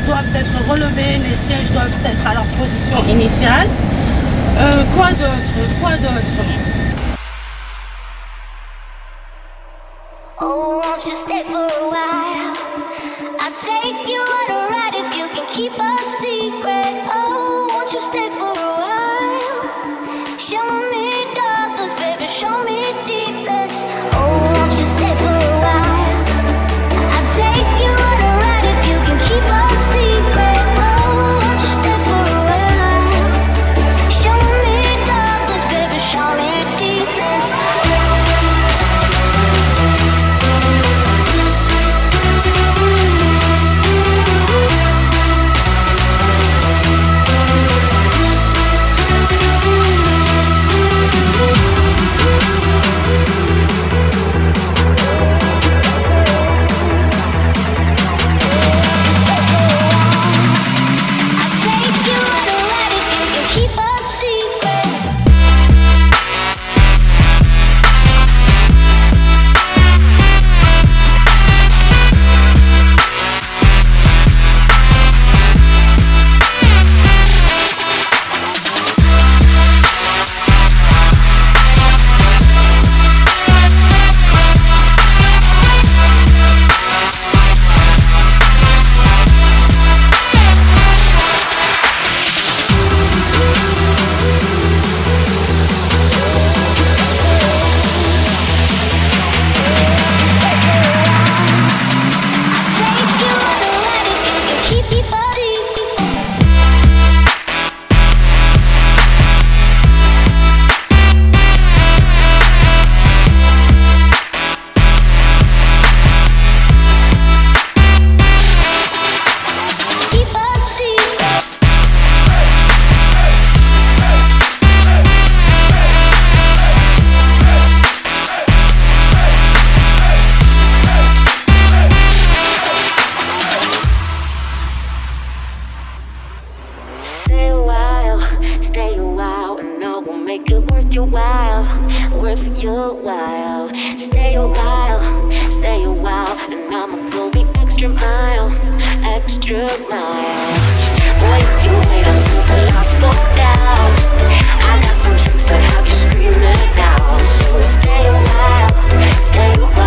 doivent être relevés, les sièges doivent être à leur position initiale. Quoi d'autre? Quoi d'autre? Oh, won't you stay for a while? I'll take you on a ride if you can keep a secret. Oh, won't you stay for a while? Show me darkness, baby, show me deepest. Oh, won't you stay for a while? I'll take you on a ride if you can keep a secret. Oh, won't you stay for a while? Show me darkness, baby, show me deepest. Stay a while, and I will make it worth your while, worth your while. Stay a while, and I'ma go the extra mile, extra mile. Boy, if you wait until the last go down, I got some tricks that have you screaming out. So stay a while,